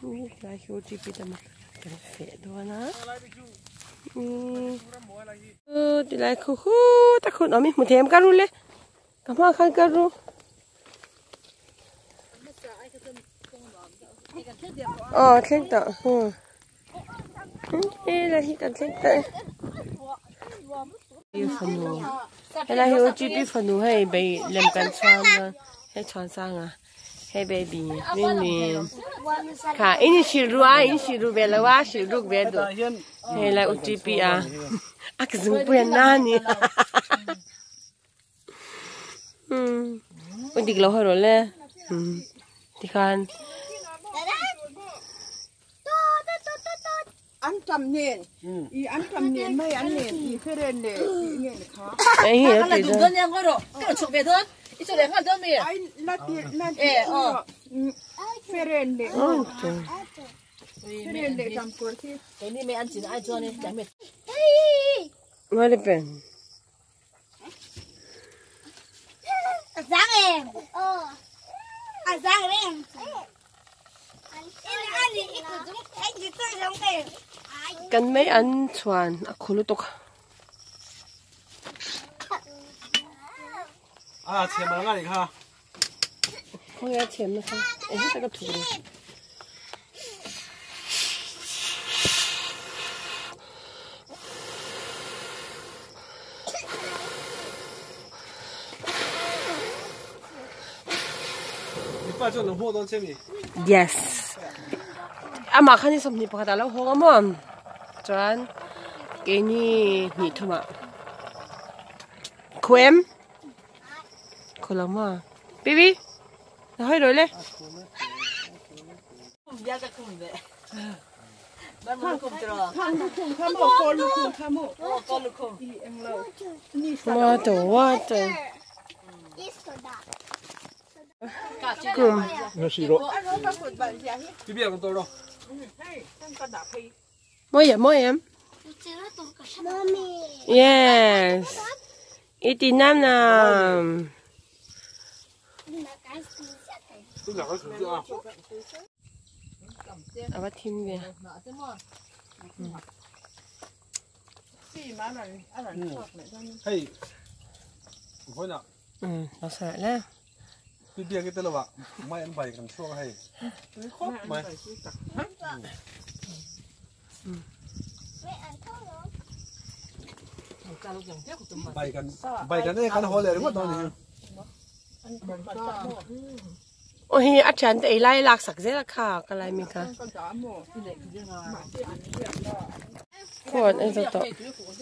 Lại khi OTP ta mà cần phải đó na. Thì lại khu ta khu nó mình một thêm cá ru lên. Cảm ơn khăn cá ru. Khen tợ. Đây là hi cần khen tợ. Phần nụ. Hay là hiểu chỉ biết phần nụ hay bị làm cần xoan hay xoan sang à. Hay baby, mình cả ini siru về là quá siru về được. Hay là UTP à. Cái dùng quen nani. Ôi đi lâu rồi lẽ. Thì khan. Ăn trầm nền, ăn trầm nền mấy ăn nền, phải lên để nền khó. Ấy hiểu cái gì đó. Cái chụp về thôi, ít chỗ để ăn cho mày. Ai lát phải lên để. Phải lên để làm cuốn thì. Cái này mày ăn chỉ ai cho này, chả mệt. Nói đi bên. Giang em. Giang em. Cần mấy anh chhuan, khổ lúc chém mà ngay đi ha. Không nghe chém nữa không? Ấy hết cái thủ rồi. Yes. Mà khăn đi xong thì bắt đầu lâu hoa mà. Chọn cái này nhị thôi mà. Quem. Cô làm mà. Baby. Nó hơi rồi lên. Mà trời. Nó xì rồi. Cái bia con tôi đâu? Mỗi em. Yes. Ít tí năm nào. Bắt thêm về. Hey. Không nào. Nó sợ lắm. Cái bia cái tên là vậy. Mai ăn bày cần xô hay. Mai. Bày cần đây cần hồi lại đúng không tôi ôi anh chàng ấy lại lạc sặc dễ là khá cái này mình cả còn anh rất tốt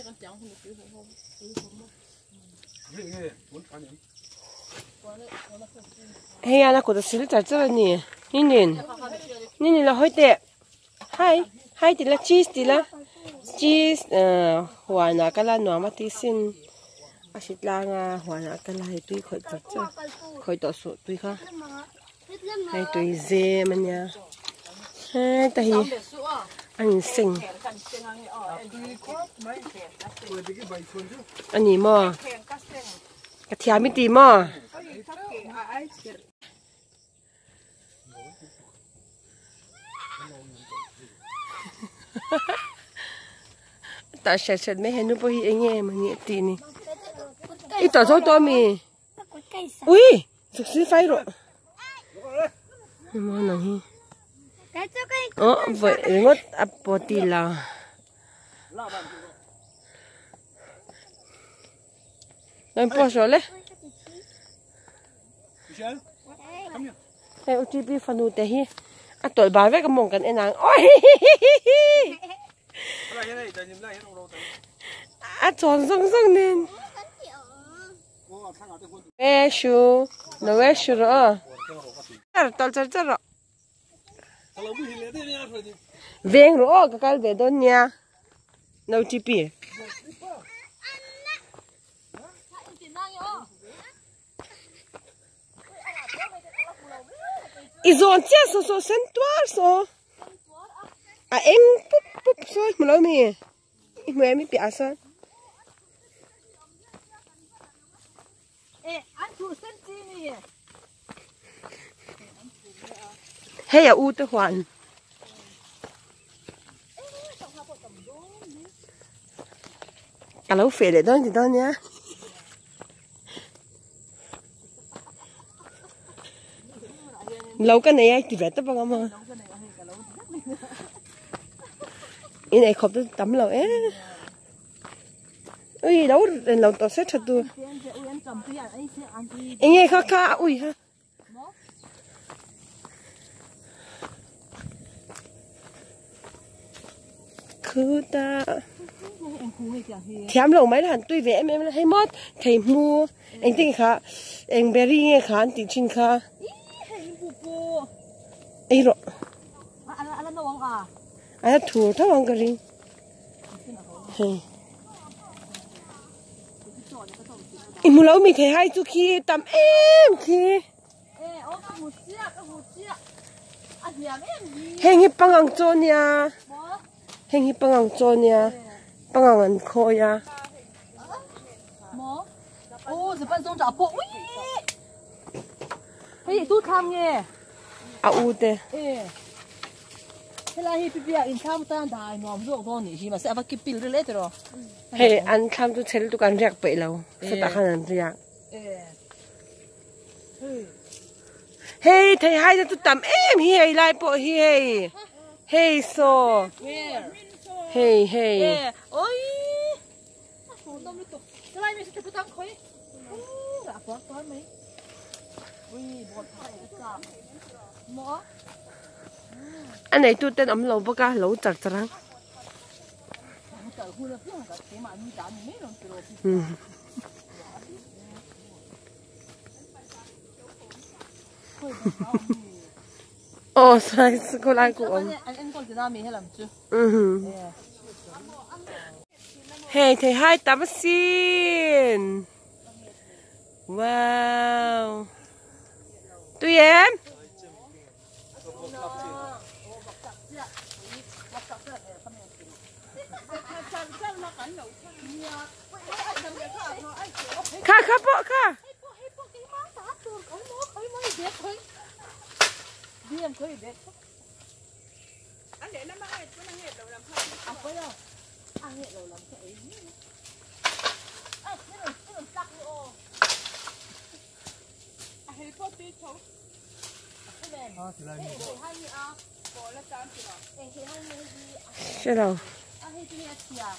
hey anh cũng đã xử lý rất là nè nhìn là hơi tệ hai thì là cheese hoa nà cái là nó mà tí xin à xịt lang hoa nà cái là hay tùy khỏi thật chứ khỏi tỏ số tùy khá hay tùy dê mà nha hay tại anh xinh anh nhỉ mò cái thìa mới tìm mò ta sẽ mấy hình nó bôi anh em mà nhẹ tí nè ít tỏ số to mì ui thực sự phải rồi mà nó hi vậy ngót áp bò tì là em bỏ số lên em chỉ biết phần nụ tê hi à tuổi bà với cái mông cần em nàng ôi à tròn rong nên bé chú nó bé chú rồi tao chơi rồi veng rồi cái về đó nha nấu chi bì izon chia so sentuar so à em púp rồi mà lâu mì em bị asa hay à u tới hoàn cả lâu phê để đó thì đó nhá lâu cái này ai thì phải tất bằng mà cái này không tôi tắm lâu ấy ui đâu lâu tao sẽ thật tu anh nghe khá khá ui ha cứ ta thèm lâu mấy lần tôi về em hay mất thầy mua anh tin khá anh berry nghe khá anh tin chín khá ấy rồi anh thua thằng ông cái gì em muốn lâu mình thấy hai chú kia tắm em kia hình như băng ang cho nha hình như băng ang cho nha băng ang ăn khô nha ô giờ bạn dùng chảo bộ hey tu tham nghe à u thế thế là hi bị in tham tan đại nòm ruộng đó nhỉ hi mà sẽ phải kịp pil lên rồi hey ăn tham tu chơi tu can riak vậy lâu sao ta khăn ăn riak hey thấy hai đứa tu tắm em hi lại bộ hi hey so hey ôi cái này mình sẽ phải tăng khối là quá quá mấy ui bột phải cả mỏ anh này tu tên ấm lâu bác à lâu chặt chặt sai cô lại cô anh còn từ nào mình hay làm chưa hey thấy hai tắm xin wow tụi em khá bộ khá anh để nó mang hết nó hết đầu làm sao à có đâu ăn hết đầu làm cái ấy cái đồ cắt đi ô hết có tí thôi cái này cái hai mươi à bỏ là tám chỉ đó cái hai mươi gì chưa đâu à hết cái gì à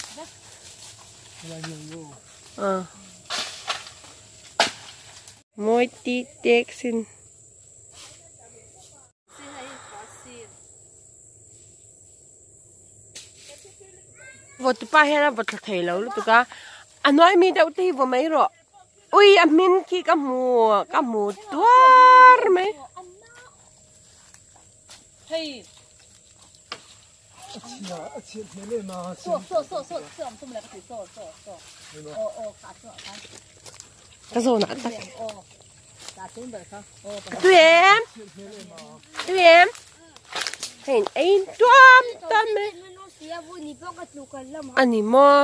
mỗi tí tết xin vợ tụi ba hay là vợ thầy lâu tụi cả anh nói mi đâu thì vợ mấy rồi ui anh min khi cả mùa tuar mấy hey cái số nào tụi em hình ấy tuam tâm ấy anh đi mua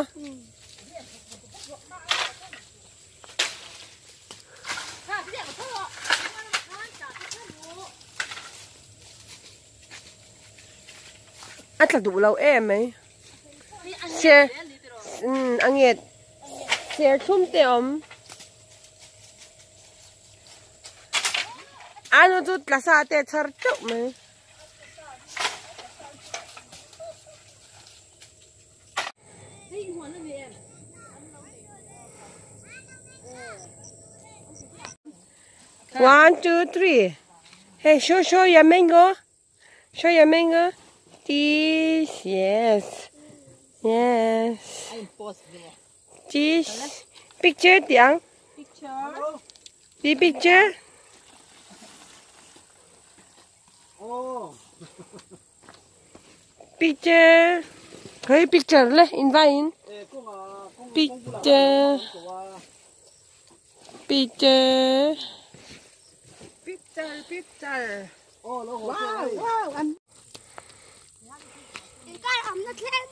ăn thật đủ lâu em ấy xe anh nghiệt xe chung tiệm anh nó chút là sao tết chở chậu mấy One, two, three. Hey, show your mango. Show your mango. This, yes. This. Picture, tiếng. The picture. Picture. Hey, picture le, invite. Picture. wow anh cái ẩm nó lên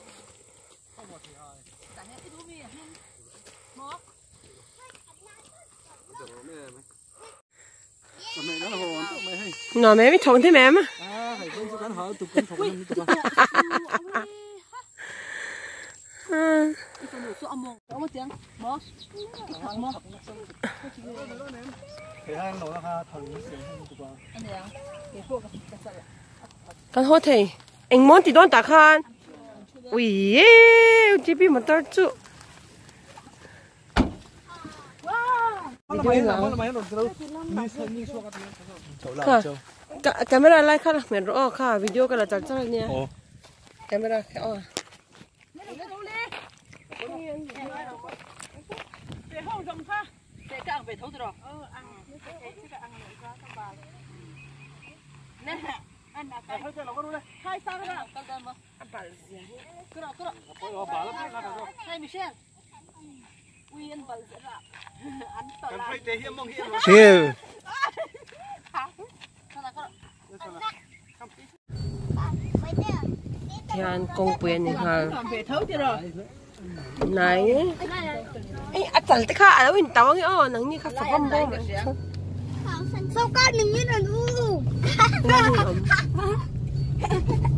Nó mẹ mới trồng thế mẹ mà Cái nụ sữa mông, có một tiếng, bó, cái thằng mông. Thì hai nồi ha thằng Anh này à, cái phô cái sợi. Con hốt thì anh muốn thì đón tạ khan. Ui, chỉ biết một tao chú. Camera lại khá là mệt rồi, khá video cái là chặt chặt nha. Camera khá. Về hậu rộng pha, về cái về thấu rồi. Nè, anh đã cái hai sang rồi, con con mà. Anh bảo gì? Cứ rồi. Hai Michelle. Ui anh bảo gì ạ? Anh tỏ là. Chill. Thì anh công quyền này hả? Về thấu chưa rồi. Này. Ê, chặt cái khá ở bên tao nghe nắng như khá sập bông bông. Sao con đừng như là ngu.